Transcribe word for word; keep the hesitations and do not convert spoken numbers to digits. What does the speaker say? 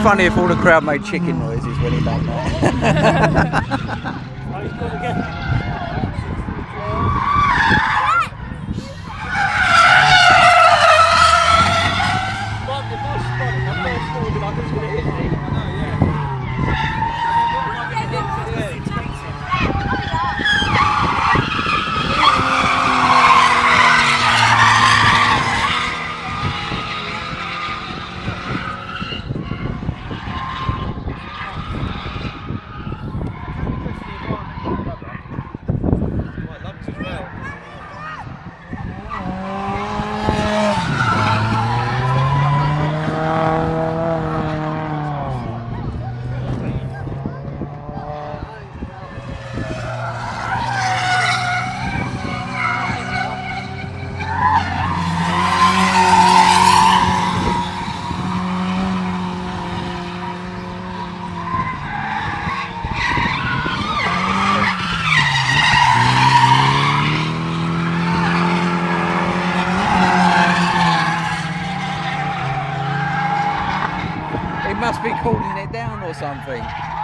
funny if all the crowd made chicken noises when he done that. He must be cooling it down or something.